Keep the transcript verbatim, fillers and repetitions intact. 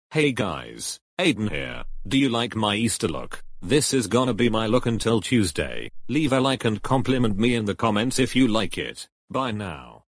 Hey guys, Aiden here. Do you like my Easter look? This is gonna be my look until Tuesday. Leave a like and compliment me in the comments if you like it. Bye now.